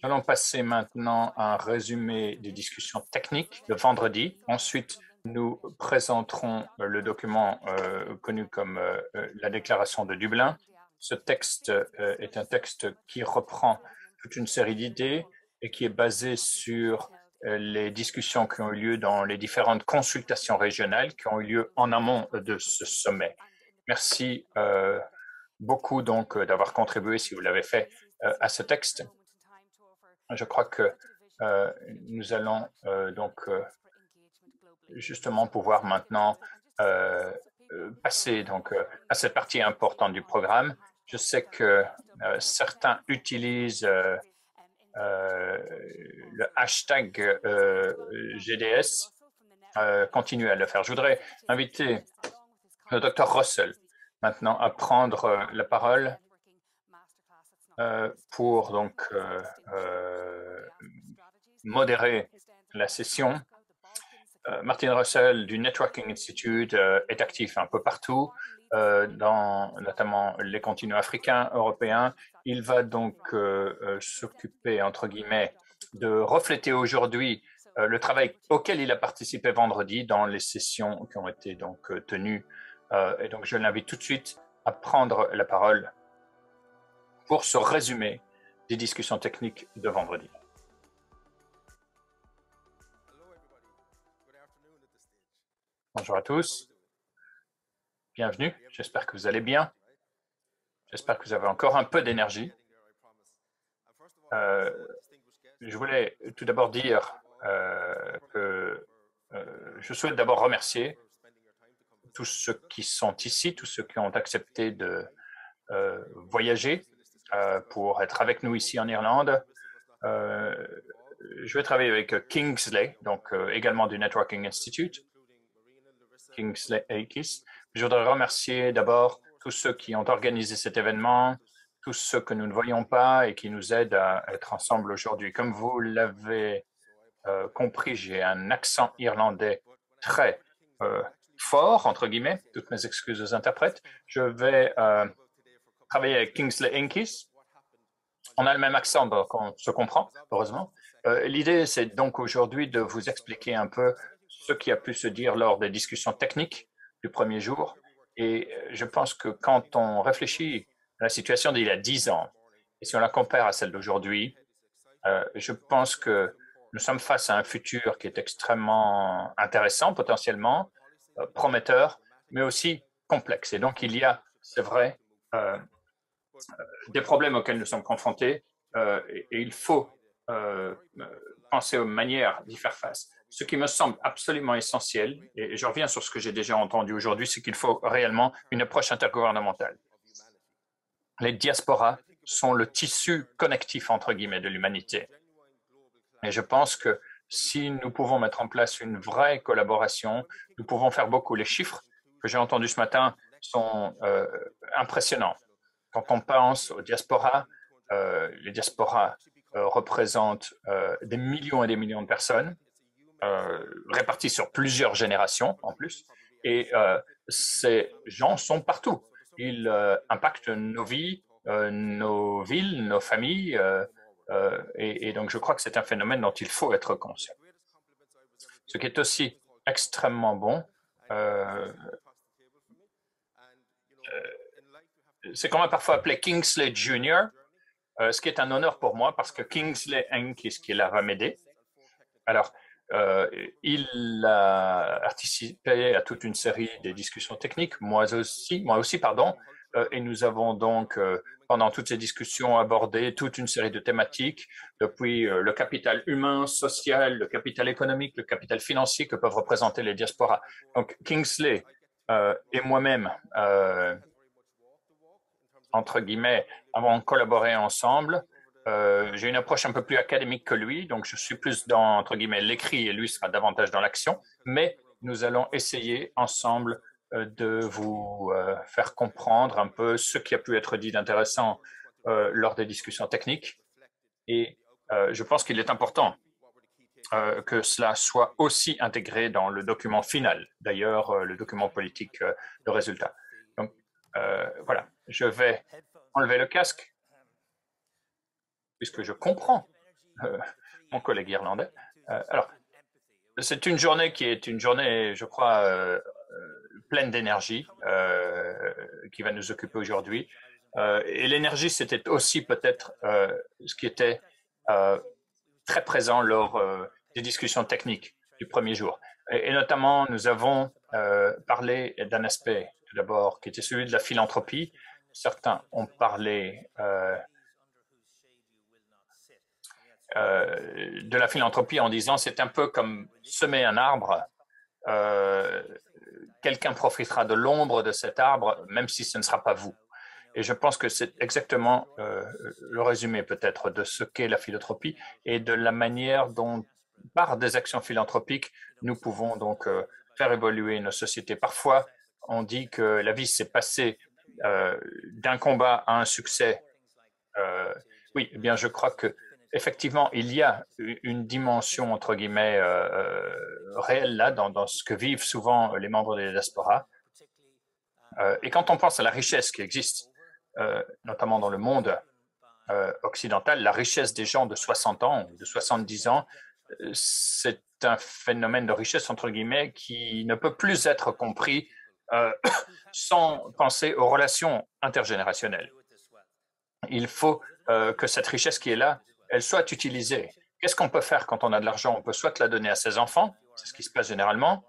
Nous allons passer maintenant à un résumé des discussions techniques de vendredi. Ensuite, nous présenterons le document connu comme la déclaration de Dublin. Ce texte est un texte qui reprend toute une série d'idées et qui est basé sur les discussions qui ont eu lieu dans les différentes consultations régionales qui ont eu lieu en amont de ce sommet. Merci beaucoup donc d'avoir contribué, si vous l'avez fait, à ce texte. Je crois que nous allons donc justement pouvoir maintenant passer donc à cette partie importante du programme. Je sais que certains utilisent le hashtag GDS. Continuez à le faire. Je voudrais inviter le Dr Russell maintenant à prendre la parole pour donc modérer la session. Martin Russell du Networking Institute est actif un peu partout, dans notamment les continents africains, européens. Il va donc s'occuper, entre guillemets, de refléter aujourd'hui le travail auquel il a participé vendredi dans les sessions qui ont été donc tenues. Et donc, je l'invite tout de suite à prendre la parole pour ce résumé des discussions techniques de vendredi. Bonjour à tous, bienvenue, j'espère que vous allez bien, j'espère que vous avez encore un peu d'énergie. Je voulais tout d'abord dire que je souhaite d'abord remercier tous ceux qui sont ici, tous ceux qui ont accepté de voyager pour être avec nous ici en Irlande. Je vais travailler avec Kingsley, donc également du Networking Institute, Kingsley Aikis. Je voudrais remercier d'abord tous ceux qui ont organisé cet événement, tous ceux que nous ne voyons pas et qui nous aident à être ensemble aujourd'hui. Comme vous l'avez compris, j'ai un accent irlandais très fort, entre guillemets, toutes mes excuses aux interprètes. Je vais travailler avec Kingsley Aikis. On a le même accent, donc on se comprend, heureusement. L'idée, c'est donc aujourd'hui de vous expliquer un peu ce qui a pu se dire lors des discussions techniques du premier jour. Et je pense que quand on réfléchit à la situation d'il y a 10 ans, et si on la compare à celle d'aujourd'hui, je pense que nous sommes face à un futur qui est extrêmement intéressant, potentiellement, prometteur, mais aussi complexe. Et donc, il y a, c'est vrai, des problèmes auxquels nous sommes confrontés et il faut penser aux manières d'y faire face. Ce qui me semble absolument essentiel, et je reviens sur ce que j'ai déjà entendu aujourd'hui, c'est qu'il faut réellement une approche intergouvernementale. Les diasporas sont le tissu connectif, entre guillemets, de l'humanité. Et je pense que si nous pouvons mettre en place une vraie collaboration, nous pouvons faire beaucoup. Les chiffres que j'ai entendus ce matin sont impressionnants. Quand on pense aux diasporas, les diasporas représentent des millions et des millions de personnes, réparties sur plusieurs générations en plus, et ces gens sont partout. Ils impactent nos vies, nos villes, nos familles, et donc je crois que c'est un phénomène dont il faut être conscient. Ce qui est aussi extrêmement bon, c'est qu'on m'a parfois appelé Kingsley Junior, ce qui est un honneur pour moi parce que Kingsley Ankis, qui est là, va m'aider. Alors, il a participé à toute une série de discussions techniques, moi aussi, pardon, et nous avons donc, pendant toutes ces discussions, abordé toute une série de thématiques, depuis le capital humain, social, le capital économique, le capital financier que peuvent représenter les diasporas. Donc, Kingsley et moi-même, entre guillemets, avons collaboré ensemble. J'ai une approche un peu plus académique que lui, donc je suis plus dans, entre guillemets, l'écrit et lui sera davantage dans l'action, mais nous allons essayer ensemble de vous faire comprendre un peu ce qui a pu être dit d'intéressant lors des discussions techniques. Et je pense qu'il est important que cela soit aussi intégré dans le document final, d'ailleurs, le document politique de résultat. Donc, je vais enlever le casque, puisque je comprends euh, mon collègue irlandais. Alors, c'est une journée qui est une journée, je crois, pleine d'énergie qui va nous occuper aujourd'hui. Et l'énergie, c'était aussi peut-être ce qui était très présent lors des discussions techniques du premier jour. Et notamment, nous avons parlé d'un aspect, tout d'abord, qui était celui de la philanthropie. Certains ont parlé de la philanthropie en disant c'est un peu comme semer un arbre. Euh, Quelqu'un profitera de l'ombre de cet arbre, même si ce ne sera pas vous. Et je pense que c'est exactement le résumé peut-être de ce qu'est la philanthropie et de la manière dont, par des actions philanthropiques, nous pouvons donc faire évoluer nos sociétés. Parfois, on dit que la vie s'est passée d'un combat à un succès. Oui, eh bien, je crois que effectivement, il y a une dimension entre guillemets réelle là dans ce que vivent souvent les membres des diasporas. Et quand on pense à la richesse qui existe, notamment dans le monde occidental, la richesse des gens de 60 ans ou de 70 ans, c'est un phénomène de richesse, entre guillemets, qui ne peut plus être compris euh, sans penser aux relations intergénérationnelles. Il faut que cette richesse qui est là, elle soit utilisée. Qu'est-ce qu'on peut faire quand on a de l'argent? On peut soit la donner à ses enfants, c'est ce qui se passe généralement.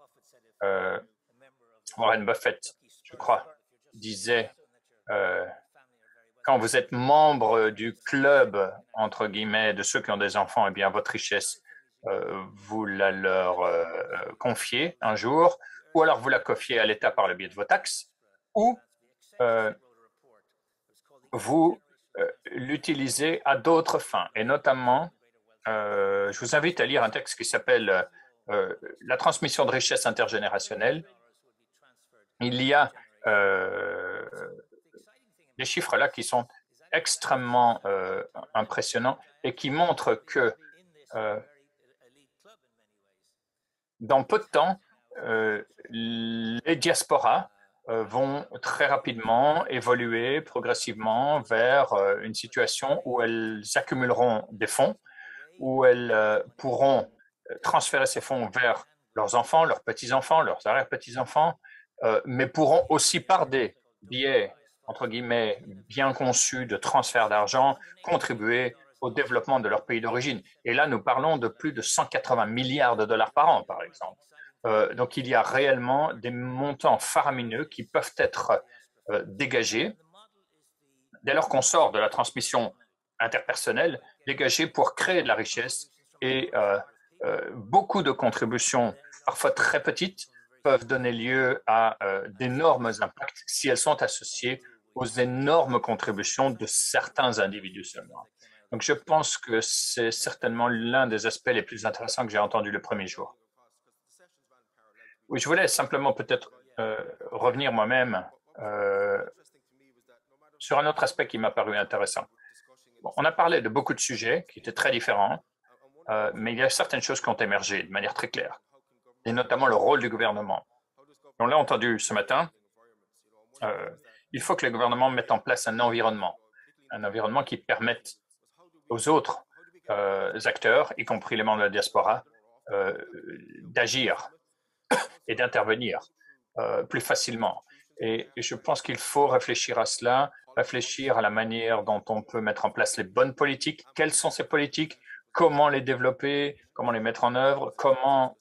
Warren Buffett, je crois, disait quand vous êtes membre du club, entre guillemets, de ceux qui ont des enfants, eh bien, votre richesse, vous la leur confiez un jour, ou alors vous la confiez à l'État par le biais de vos taxes, ou euh, vous l'utilisez à d'autres fins. Et notamment, je vous invite à lire un texte qui s'appelle La transmission de richesse intergénérationnelle. Il y a des chiffres là qui sont extrêmement impressionnants et qui montrent que dans peu de temps, les diasporas vont très rapidement évoluer progressivement vers une situation où elles accumuleront des fonds, où elles pourront transférer ces fonds vers leurs enfants, leurs petits-enfants, leurs arrière-petits-enfants, mais pourront aussi par des biais, entre guillemets, bien conçus de transfert d'argent, contribuer au développement de leur pays d'origine. Et là, nous parlons de plus de 180 milliards de dollars par an, par exemple. Donc, il y a réellement des montants faramineux qui peuvent être dégagés dès lors qu'on sort de la transmission interpersonnelle, dégagés pour créer de la richesse et beaucoup de contributions, parfois très petites, peuvent donner lieu à d'énormes impacts si elles sont associées aux énormes contributions de certains individus seulement. Donc, je pense que c'est certainement l'un des aspects les plus intéressants que j'ai entendu le premier jour. Oui, je voulais simplement peut-être revenir moi-même sur un autre aspect qui m'a paru intéressant. Bon, on a parlé de beaucoup de sujets qui étaient très différents, mais il y a certaines choses qui ont émergé de manière très claire, et notamment le rôle du gouvernement. On l'a entendu ce matin, il faut que le gouvernement mette en place un environnement qui permette aux autres acteurs, y compris les membres de la diaspora, d'agir et d'intervenir plus facilement. Et je pense qu'il faut réfléchir à cela, réfléchir à la manière dont on peut mettre en place les bonnes politiques, quelles sont ces politiques, comment les développer, comment les mettre en œuvre, comment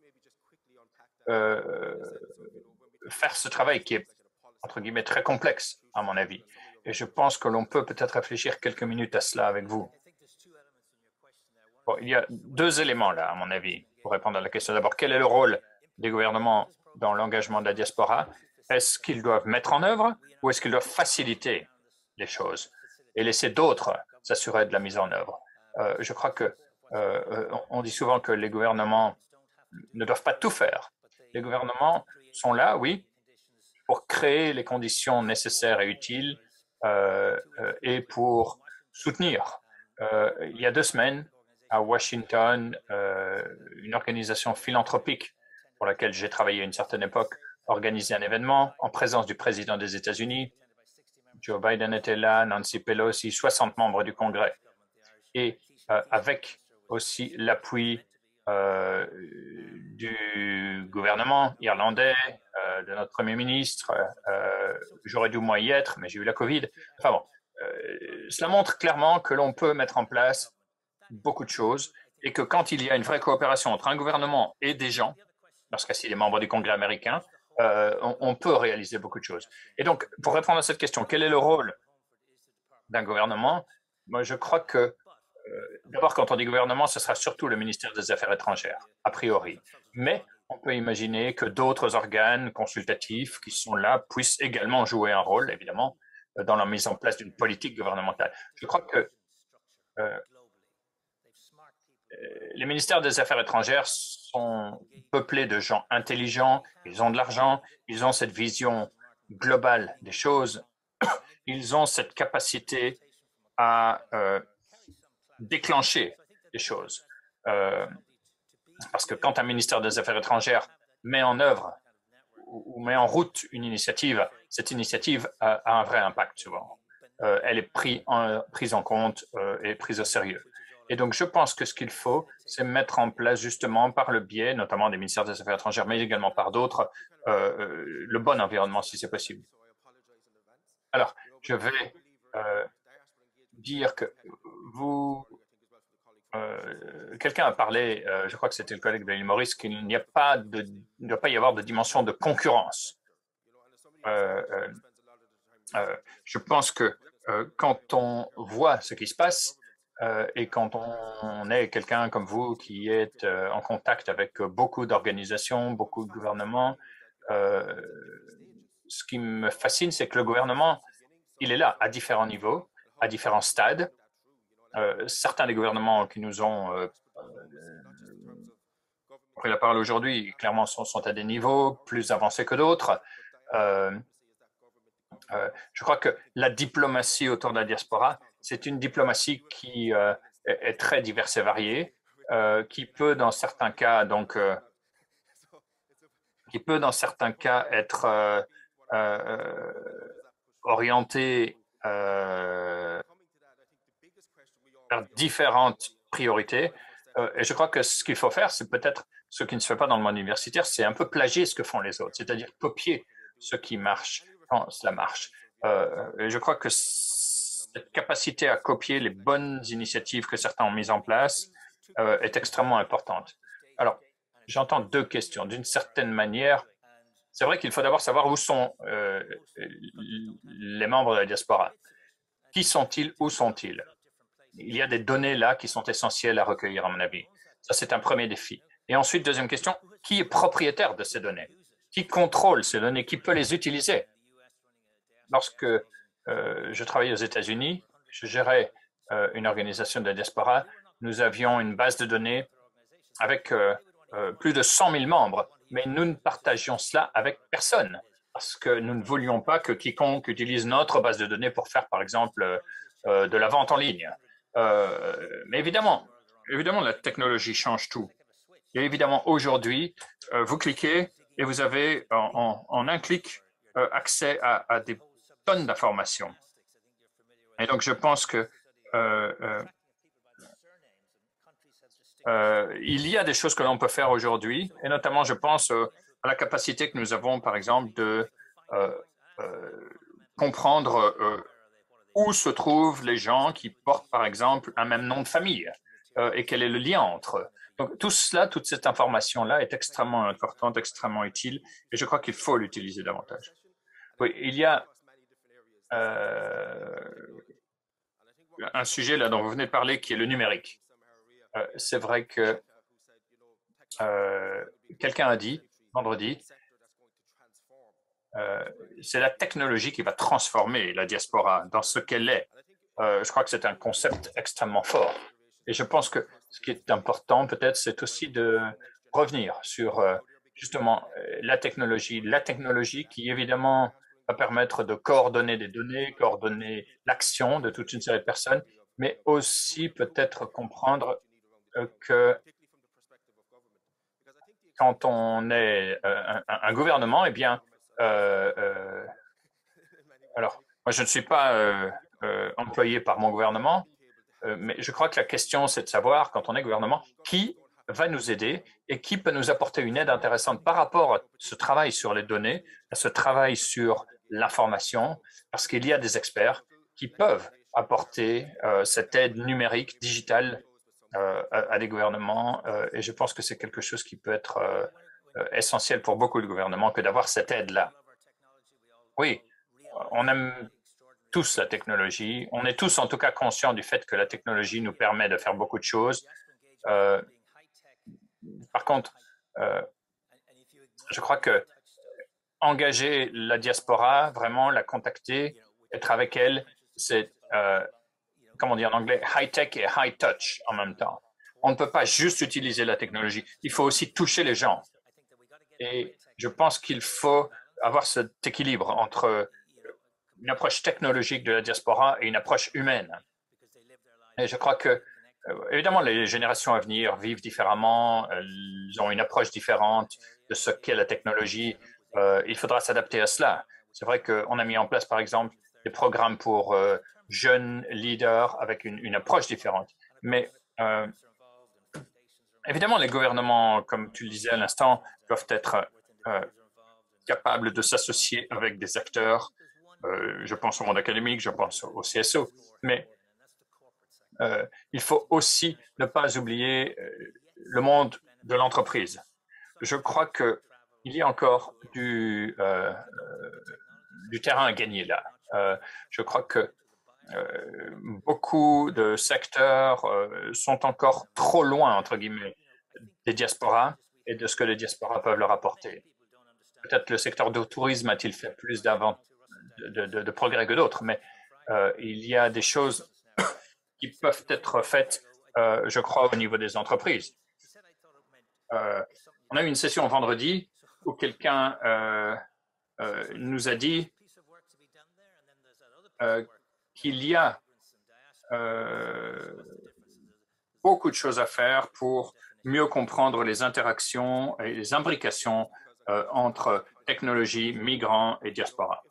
faire ce travail qui est, entre guillemets, très complexe, à mon avis. Et je pense que l'on peut peut-être réfléchir quelques minutes à cela avec vous. Bon, il y a deux éléments là, à mon avis, pour répondre à la question. D'abord, quel est le rôle des gouvernements dans l'engagement de la diaspora? Est-ce qu'ils doivent mettre en œuvre ou est-ce qu'ils doivent faciliter les choses et laisser d'autres s'assurer de la mise en œuvre? Je crois que on dit souvent que les gouvernements ne doivent pas tout faire. Les gouvernements sont là, oui, pour créer les conditions nécessaires et utiles et pour soutenir. Il y a 2 semaines, à Washington, une organisation philanthropique pour laquelle j'ai travaillé à une certaine époque organisé un événement en présence du président des États-Unis. Joe Biden était là, Nancy Pelosi, 60 membres du Congrès. Et avec aussi l'appui du gouvernement irlandais, de notre Premier ministre. J'aurais dû moi y être, mais j'ai eu la COVID. Enfin bon, cela montre clairement que l'on peut mettre en place beaucoup de choses et que quand il y a une vraie coopération entre un gouvernement et des gens, parce que s'il est membre du Congrès américain, on peut réaliser beaucoup de choses. Et donc, pour répondre à cette question, quel est le rôle d'un gouvernement? Moi, je crois que d'abord, quand on dit gouvernement, ce sera surtout le ministère des Affaires étrangères, a priori. Mais on peut imaginer que d'autres organes consultatifs qui sont là puissent également jouer un rôle, évidemment, dans la mise en place d'une politique gouvernementale. Je crois que les ministères des Affaires étrangères sont peuplés de gens intelligents, ils ont de l'argent, ils ont cette vision globale des choses, ils ont cette capacité à déclencher des choses. Parce que quand un ministère des Affaires étrangères met en œuvre ou met en route une initiative, cette initiative a un vrai impact souvent. Elle est prise en compte et prise au sérieux. Et donc, je pense que ce qu'il faut, c'est mettre en place justement par le biais, notamment des ministères des Affaires étrangères, mais également par d'autres, le bon environnement si c'est possible. Alors, je vais dire que vous, quelqu'un a parlé, je crois que c'était le collègue de Maurice, qu'il n'y a pas de, ne doit pas y avoir de dimension de concurrence. Je pense que quand on voit ce qui se passe et quand on est quelqu'un comme vous qui est en contact avec beaucoup d'organisations, beaucoup de gouvernements, ce qui me fascine, c'est que le gouvernement, il est là à différents niveaux, à différents stades. Certains des gouvernements qui nous ont pris la parole aujourd'hui, clairement, sont à des niveaux plus avancés que d'autres. Je crois que la diplomatie autour de la diaspora, c'est une diplomatie qui est très diverse et variée, qui peut dans certains cas être orientée vers différentes priorités. Et je crois que ce qu'il faut faire, c'est peut-être ce qui ne se fait pas dans le monde universitaire, c'est un peu plagier ce que font les autres, c'est-à-dire copier ce qui marche quand cela marche. Et je crois que cette capacité à copier les bonnes initiatives que certains ont mises en place est extrêmement importante. Alors, j'entends deux questions. D'une certaine manière, c'est vrai qu'il faut d'abord savoir où sont les membres de la diaspora. Qui sont-ils? Où sont-ils? Il y a des données là qui sont essentielles à recueillir, à mon avis. Ça, c'est un premier défi. Et ensuite, deuxième question, qui est propriétaire de ces données? Qui contrôle ces données? Qui peut les utiliser? Lorsque je travaillais aux États-Unis, je gérais une organisation de la diaspora. Nous avions une base de données avec plus de 100 000 membres, mais nous ne partagions cela avec personne parce que nous ne voulions pas que quiconque utilise notre base de données pour faire, par exemple, de la vente en ligne. Mais évidemment, la technologie change tout. Et évidemment, aujourd'hui, vous cliquez et vous avez en un clic accès à des tonnes d'informations. Et donc, je pense que il y a des choses que l'on peut faire aujourd'hui, et notamment, je pense à la capacité que nous avons, par exemple, de comprendre où se trouvent les gens qui portent, par exemple, un même nom de famille et quel est le lien entre eux. Donc, tout cela, toute cette information-là est extrêmement importante, extrêmement utile, et je crois qu'il faut l'utiliser davantage. Oui, il y a un sujet là dont vous venez de parler qui est le numérique. C'est vrai que quelqu'un a dit vendredi, c'est la technologie qui va transformer la diaspora dans ce qu'elle est. Je crois que c'est un concept extrêmement fort. Et je pense que ce qui est important, peut-être, c'est aussi de revenir sur justement la technologie qui, évidemment, va permettre de coordonner des données, coordonner l'action de toute une série de personnes, mais aussi peut-être comprendre que quand on est un gouvernement, eh bien, alors, moi, je ne suis pas employé par mon gouvernement, Mais je crois que la question, c'est de savoir, quand on est gouvernement, qui va nous aider et qui peut nous apporter une aide intéressante par rapport à ce travail sur les données, à ce travail sur l'information, parce qu'il y a des experts qui peuvent apporter cette aide numérique, digitale à des gouvernements. Et je pense que c'est quelque chose qui peut être essentiel pour beaucoup de gouvernements que d'avoir cette aide-là. Oui, on aime tous la technologie. On est tous en tout cas conscients du fait que la technologie nous permet de faire beaucoup de choses. Euh, Par contre, je crois que engager la diaspora, vraiment la contacter, être avec elle, c'est, comment dire en anglais, high-tech et high-touch en même temps. On ne peut pas juste utiliser la technologie, il faut aussi toucher les gens. Et je pense qu'il faut avoir cet équilibre entre une approche technologique de la diaspora et une approche humaine. Et je crois que, évidemment, les générations à venir vivent différemment, elles ont une approche différente de ce qu'est la technologie. Il faudra s'adapter à cela. C'est vrai qu'on a mis en place, par exemple, des programmes pour jeunes leaders avec une approche différente. Mais évidemment, les gouvernements, comme tu le disais à l'instant, doivent être capables de s'associer avec des acteurs. Je pense au monde académique, je pense au CSO. Mais il faut aussi ne pas oublier le monde de l'entreprise. Je crois qu'il y a encore du terrain à gagner là. Je crois que beaucoup de secteurs sont encore trop loin, entre guillemets, des diasporas et de ce que les diasporas peuvent leur apporter. Peut-être le secteur du tourisme a-t-il fait plus de progrès que d'autres, mais il y a des choses qui peuvent être faites, je crois, au niveau des entreprises. On a eu une session vendredi où quelqu'un nous a dit qu'il y a beaucoup de choses à faire pour mieux comprendre les interactions et les imbrications entre technologie, migrants et diaspora.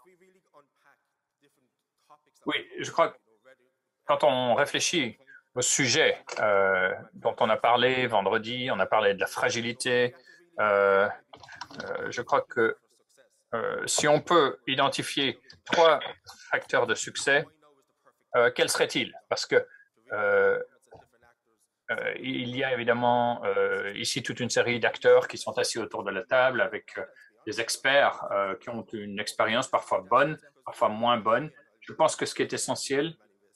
Oui, je crois que quand on réfléchit au sujet dont on a parlé vendredi, on a parlé de la fragilité, je crois que si on peut identifier 3 facteurs de succès, quels seraient-ils? Parce que il y a évidemment ici toute une série d'acteurs qui sont assis autour de la table avec des experts qui ont une expérience parfois bonne, parfois moins bonne. Je pense que ce qui est essentiel,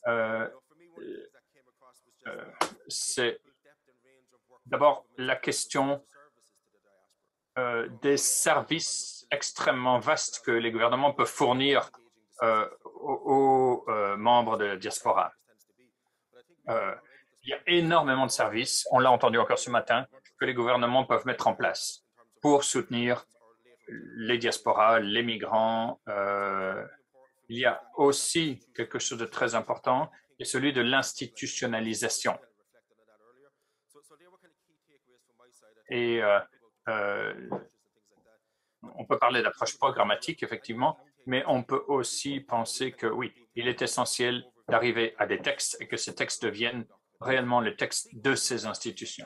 c'est d'abord la question des services extrêmement vastes que les gouvernements peuvent fournir aux membres de la diaspora. Il y a énormément de services, on l'a entendu encore ce matin, que les gouvernements peuvent mettre en place pour soutenir les diasporas, les migrants. Il y a aussi quelque chose de très important, qui est celui de l'institutionnalisation. Et on peut parler d'approche programmatique, effectivement, mais on peut aussi penser que oui, il est essentiel d'arriver à des textes et que ces textes deviennent réellement les textes de ces institutions.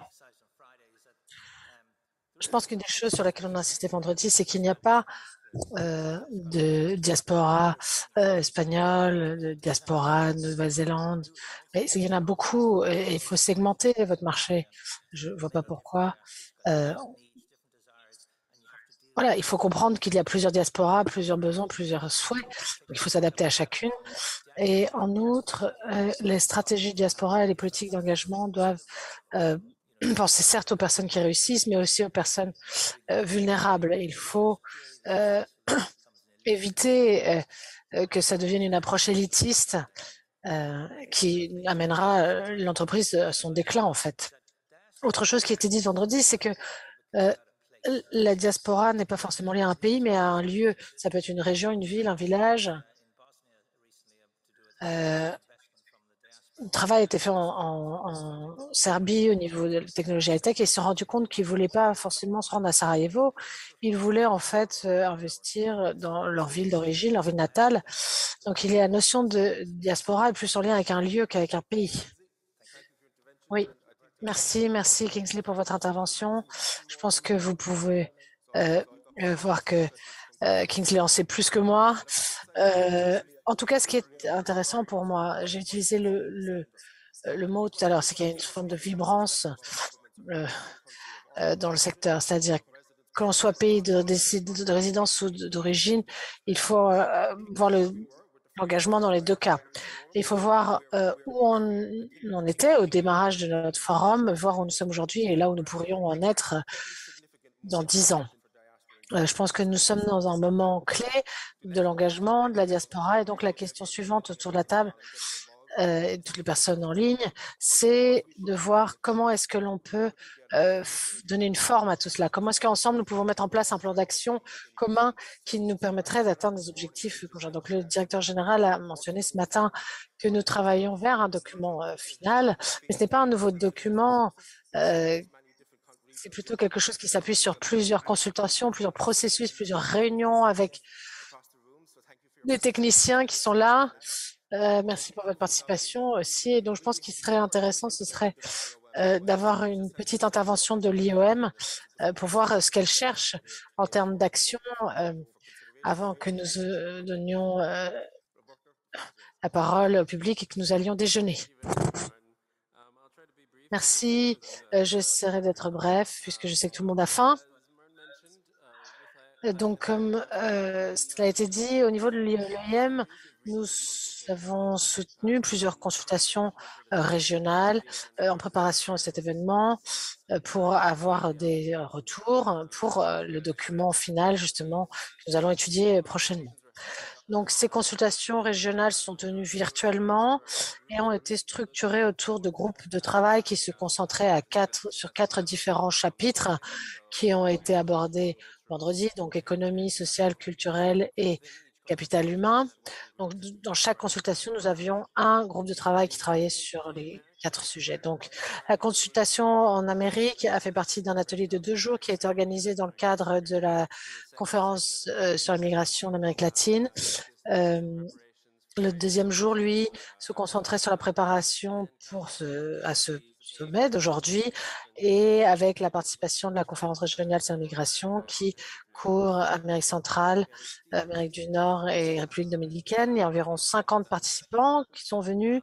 Je pense qu'une des choses sur laquelle on a insisté vendredi, c'est qu'il n'y a pas de diaspora espagnole, de diaspora Nouvelle-Zélande. Mais il y en a beaucoup et il faut segmenter votre marché. Je ne vois pas pourquoi. Voilà, il faut comprendre qu'il y a plusieurs diasporas, plusieurs besoins, plusieurs souhaits. Il faut s'adapter à chacune. Et en outre, les stratégies diaspora et les politiques d'engagement doivent penser certes aux personnes qui réussissent, mais aussi aux personnes vulnérables. Il faut éviter que ça devienne une approche élitiste qui amènera l'entreprise à son déclin, en fait. Autre chose qui a été dite vendredi, c'est que la diaspora n'est pas forcément liée à un pays, mais à un lieu. Ça peut être une région, une ville, un village. Le travail a été fait en Serbie au niveau de la technologie high-tech et ils se sont rendus compte qu'ils ne voulaient pas forcément se rendre à Sarajevo. Ils voulaient en fait investir dans leur ville d'origine, leur ville natale. Donc il y a la notion de diaspora est plus en lien avec un lieu qu'avec un pays. Oui, merci Kingsley pour votre intervention. Je pense que vous pouvez voir que Kingsley en sait plus que moi. En tout cas, ce qui est intéressant pour moi, j'ai utilisé le mot tout à l'heure, c'est qu'il y a une forme de vibrance euh, dans le secteur, c'est-à-dire que l'on soit pays de résidence ou d'origine, il faut voir l'engagement dans les deux cas. Il faut voir où on en était au démarrage de notre forum, voir où nous sommes aujourd'hui et là où nous pourrions en être dans 10 ans. Je pense que nous sommes dans un moment clé de l'engagement de la diaspora et donc la question suivante autour de la table et toutes les personnes en ligne, c'est de voir comment est-ce que l'on peut donner une forme à tout cela. Comment est-ce qu'ensemble nous pouvons mettre en place un plan d'action commun qui nous permettrait d'atteindre des objectifs conjoints. Donc le directeur général a mentionné ce matin que nous travaillons vers un document final, mais ce n'est pas un nouveau document. C'est plutôt quelque chose qui s'appuie sur plusieurs consultations, plusieurs processus, plusieurs réunions avec des techniciens qui sont là. Merci pour votre participation aussi. Et donc, je pense qu'il serait intéressant, ce serait d'avoir une petite intervention de l'IOM pour voir ce qu'elle cherche en termes d'action avant que nous donnions la parole au public et que nous allions déjeuner. Merci. J'essaierai d'être bref puisque je sais que tout le monde a faim. Donc, comme cela a été dit, au niveau de l'IOM, nous avons soutenu plusieurs consultations régionales en préparation à cet événement pour avoir des retours pour le document final, justement, que nous allons étudier prochainement. Donc, ces consultations régionales sont tenues virtuellement et ont été structurées autour de groupes de travail qui se concentraient sur quatre différents chapitres qui ont été abordés vendredi, donc économie, sociale, culturelle et capital humain. Donc, dans chaque consultation, nous avions un groupe de travail qui travaillait sur les 4 sujets. Donc, la consultation en Amérique a fait partie d'un atelier de 2 jours qui a été organisé dans le cadre de la conférence sur la migration en Amérique latine. Le deuxième jour, lui, se concentrait sur la préparation à ce sommet d'aujourd'hui et avec la participation de la conférence régionale sur la migration qui couvre Amérique centrale, Amérique du Nord et République dominicaine. Il y a environ 50 participants qui sont venus.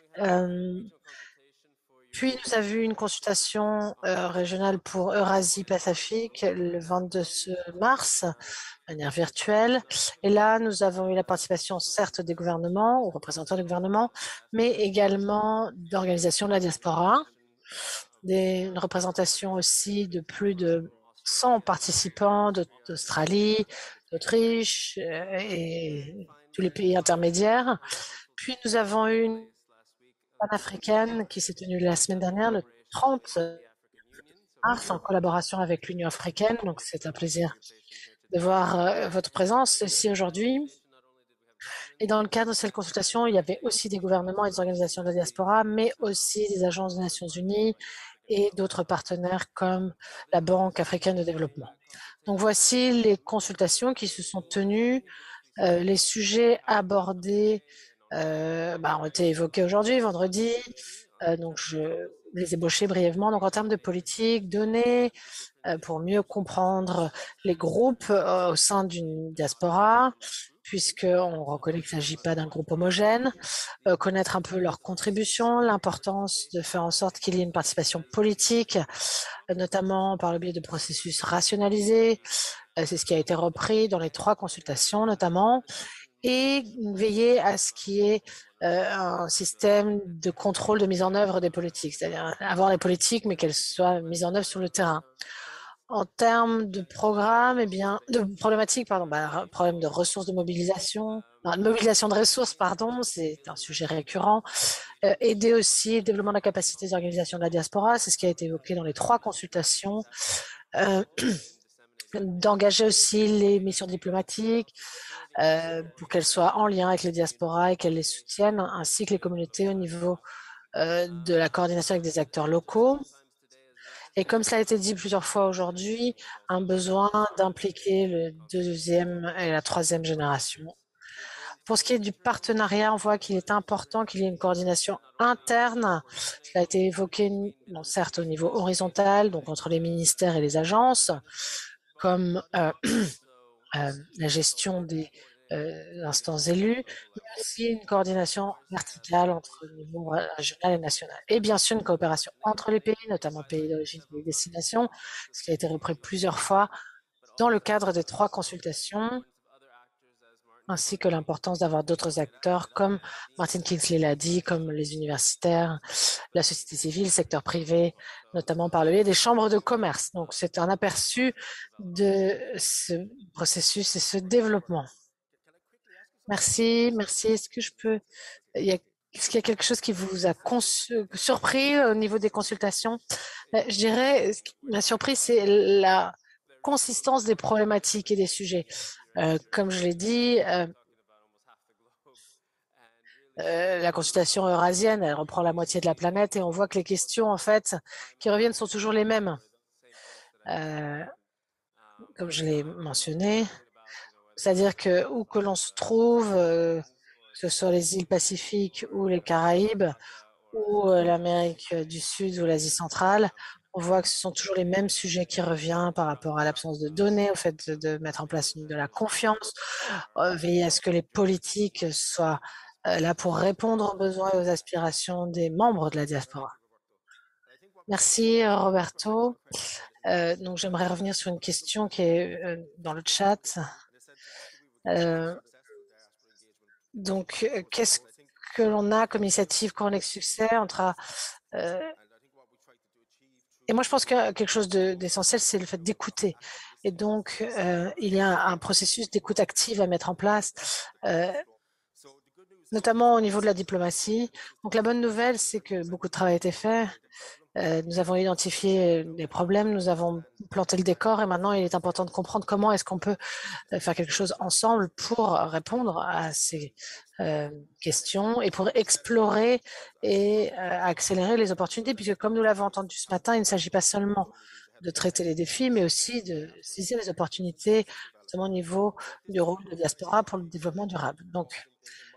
Puis, nous avons eu une consultation régionale pour Eurasie-Pacifique le 22 mars, de manière virtuelle. Et là, nous avons eu la participation, certes, des gouvernements ou représentants du gouvernement, mais également d'organisations de la diaspora, une représentation aussi de plus de 100 participants d'Australie, d'Autriche et tous les pays intermédiaires. Puis, nous avons eu une panafricaine qui s'est tenue la semaine dernière, le 30 mars, en collaboration avec l'Union africaine. Donc, c'est un plaisir de voir votre présence ici aujourd'hui. Et dans le cadre de cette consultation, il y avait aussi des gouvernements et des organisations de la diaspora, mais aussi des agences des Nations Unies et d'autres partenaires comme la Banque africaine de développement. Donc, voici les consultations qui se sont tenues. Les sujets abordés ont été évoqués aujourd'hui, vendredi. Donc, je les ébaucher brièvement. Donc, en termes de politique, données, pour mieux comprendre les groupes au sein d'une diaspora, puisqu'on reconnaît qu'il ne s'agit pas d'un groupe homogène, connaître un peu leurs contributions, l'importance de faire en sorte qu'il y ait une participation politique, notamment par le biais de processus rationalisés. C'est ce qui a été repris dans les 3 consultations notamment, et veiller à ce qu'il y ait un système de contrôle de mise en œuvre des politiques, c'est-à-dire avoir les politiques, mais qu'elles soient mises en œuvre sur le terrain. En termes de programme, de problématiques, pardon, problème de ressources de mobilisation, de mobilisation de ressources, pardon, c'est un sujet récurrent. Aider aussi le développement de la capacité des organisations de la diaspora, c'est ce qui a été évoqué dans les 3 consultations. D'engager aussi les missions diplomatiques pour qu'elles soient en lien avec les diasporas et qu'elles les soutiennent, ainsi que les communautés au niveau de la coordination avec des acteurs locaux. Et comme cela a été dit plusieurs fois aujourd'hui, un besoin d'impliquer le 2e et la 3e génération Pour ce qui est du partenariat, on voit qu'il est important qu'il y ait une coordination interne. Cela a été évoqué, bon, certes au niveau horizontal, donc entre les ministères et les agences, comme la gestion des instances élues, mais aussi une coordination verticale entre le niveau régional et national. Et bien sûr, une coopération entre les pays, notamment pays d'origine et de destination, ce qui a été repris plusieurs fois dans le cadre des 3 consultations, ainsi que l'importance d'avoir d'autres acteurs, comme Martin Kingsley l'a dit, comme les universitaires, la société civile, le secteur privé, notamment par le biais des chambres de commerce. Donc, c'est un aperçu de ce processus et ce développement. Merci, merci. Est-ce que je peux... Est-ce qu'il y a quelque chose qui vous a surpris au niveau des consultations? Je dirais, la surprise, c'est la consistance des problématiques et des sujets. Comme je l'ai dit, la consultation eurasienne, elle reprend la moitié de la planète et on voit que les questions, en fait, qui reviennent sont toujours les mêmes. Comme je l'ai mentionné, c'est-à-dire que où que l'on se trouve, que ce soit les îles Pacifiques ou les Caraïbes, ou l'Amérique du Sud ou l'Asie centrale, on voit que ce sont toujours les mêmes sujets qui reviennent par rapport à l'absence de données, au fait de mettre en place de la confiance, veiller à ce que les politiques soient là pour répondre aux besoins et aux aspirations des membres de la diaspora. Merci Roberto. Donc j'aimerais revenir sur une question qui est dans le chat. Donc qu'est-ce que l'on a comme initiative Connect Succès entre et moi, je pense que quelque chose d'essentiel, c'est le fait d'écouter. Et donc, il y a un processus d'écoute active à mettre en place, notamment au niveau de la diplomatie. Donc, la bonne nouvelle, c'est que beaucoup de travail a été fait. Nous avons identifié les problèmes, nous avons planté le décor et maintenant, il est important de comprendre comment est-ce qu'on peut faire quelque chose ensemble pour répondre à ces questions et pour explorer et accélérer les opportunités, puisque comme nous l'avons entendu ce matin, il ne s'agit pas seulement de traiter les défis, mais aussi de saisir les opportunités, notamment au niveau du rôle de diaspora pour le développement durable. Donc,